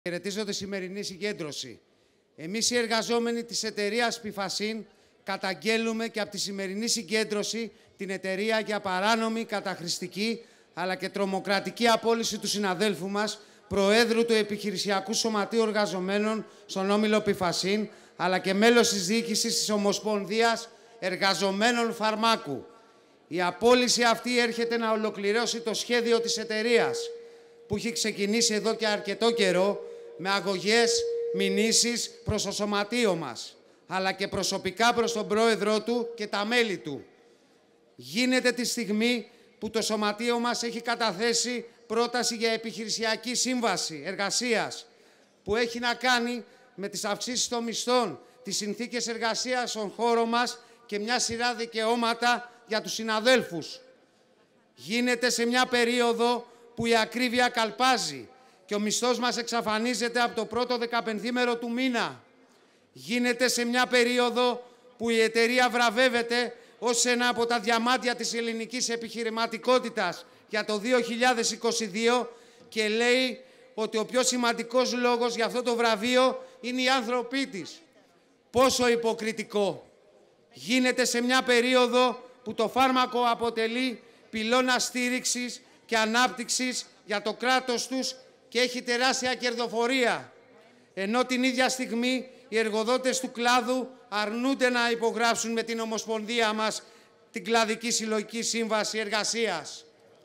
Χαιρετίζω τη σημερινή συγκέντρωση. Εμείς οι εργαζόμενοι της εταιρείας Πιφασίν καταγγέλουμε και από τη σημερινή συγκέντρωση την εταιρεία για παράνομη, καταχρηστική αλλά και τρομοκρατική απόλυση του συναδέλφου μας, Προέδρου του Επιχειρησιακού Σωματείου Εργαζομένων στον Όμιλο Πιφασίν, αλλά και μέλος της διοίκησης της Ομοσπονδίας Εργαζομένων Φαρμάκου. Η απόλυση αυτή έρχεται να ολοκληρώσει το σχέδιο της εταιρείας, που έχει ξεκινήσει εδώ και αρκετό καιρό, με αγωγές, μηνύσεις προς το σωματείο μας, αλλά και προσωπικά προς τον πρόεδρό του και τα μέλη του. Γίνεται τη στιγμή που το σωματείο μας έχει καταθέσει πρόταση για επιχειρησιακή σύμβαση εργασίας, που έχει να κάνει με τις αυξήσεις των μισθών, τις συνθήκες εργασίας στον χώρο μας και μια σειρά δικαιώματα για τους συναδέλφους. Γίνεται σε μια περίοδο που η ακρίβεια καλπάζει και ο μισθός μας εξαφανίζεται από το πρώτο 15ήμερο του μήνα. Γίνεται σε μια περίοδο που η εταιρεία βραβεύεται ως ένα από τα διαμάντια της ελληνικής επιχειρηματικότητας για το 2022 και λέει ότι ο πιο σημαντικός λόγος για αυτό το βραβείο είναι οι άνθρωποι της. Πόσο υποκριτικό! Γίνεται σε μια περίοδο που το φάρμακο αποτελεί πυλώνα στήριξης και ανάπτυξης για το κράτος τους και έχει τεράστια κερδοφορία. Ενώ την ίδια στιγμή οι εργοδότες του κλάδου αρνούνται να υπογράψουν με την Ομοσπονδία μας την Κλαδική Συλλογική Σύμβαση Εργασίας.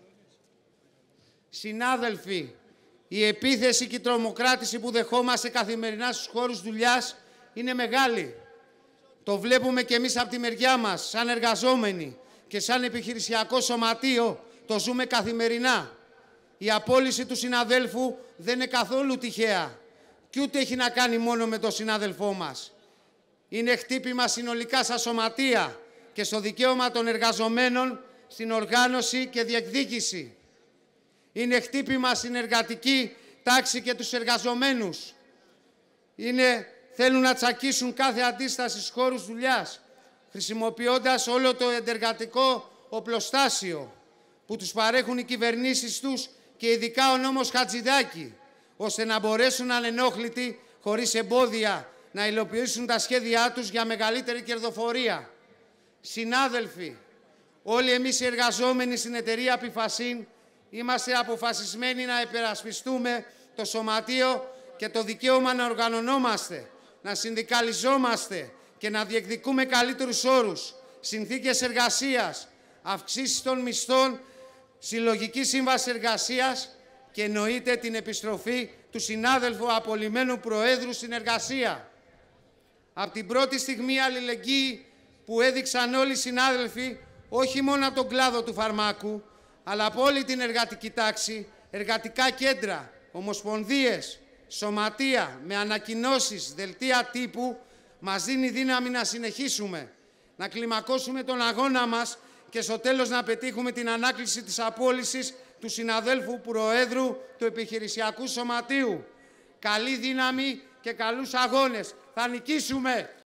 Συνάδελφοι, η επίθεση και η τρομοκράτηση που δεχόμαστε καθημερινά στους χώρους δουλειάς είναι μεγάλη. Το βλέπουμε και εμείς από τη μεριά μας, σαν εργαζόμενοι και σαν επιχειρησιακό σωματείο, το ζούμε καθημερινά. Η απόλυση του συναδέλφου δεν είναι καθόλου τυχαία και ούτε έχει να κάνει μόνο με τον συνάδελφό μας. Είναι χτύπημα συνολικά στα σωματεία και στο δικαίωμα των εργαζομένων στην οργάνωση και διεκδίκηση. Είναι χτύπημα στην εργατική τάξη και τους εργαζομένους. Θέλουν να τσακίσουν κάθε αντίσταση στους χώρους δουλειάς, χρησιμοποιώντας όλο το εντεργατικό οπλοστάσιο που τους παρέχουν οι κυβερνήσεις τους και ειδικά ο νόμος Χατζηδάκη, ώστε να μπορέσουν ανενόχλητοι, χωρίς εμπόδια, να υλοποιήσουν τα σχέδιά τους για μεγαλύτερη κερδοφορία. Συνάδελφοι, όλοι εμείς οι εργαζόμενοι στην εταιρεία Πιφασίν είμαστε αποφασισμένοι να υπερασπιστούμε το σωματείο και το δικαίωμα να οργανωνόμαστε, να συνδικαλιζόμαστε και να διεκδικούμε καλύτερους όρους, συνθήκες εργασίας, αυξήσεις των μισθών, συλλογική σύμβαση εργασίας και εννοείται την επιστροφή του συνάδελφου απολυμένου Προέδρου στην εργασία. Από την πρώτη στιγμή αλληλεγγύη που έδειξαν όλοι οι συνάδελφοι, όχι μόνο από τον κλάδο του φαρμάκου, αλλά από όλη την εργατική τάξη, εργατικά κέντρα, ομοσπονδίες, σωματεία, με ανακοινώσεις, δελτία τύπου, μας δίνει δύναμη να συνεχίσουμε, να κλιμακώσουμε τον αγώνα μας και στο τέλος να πετύχουμε την ανάκληση της απόλυσης του συναδέλφου Προέδρου του Επιχειρησιακού Σωματείου. Καλή δύναμη και καλούς αγώνες. Θα νικήσουμε!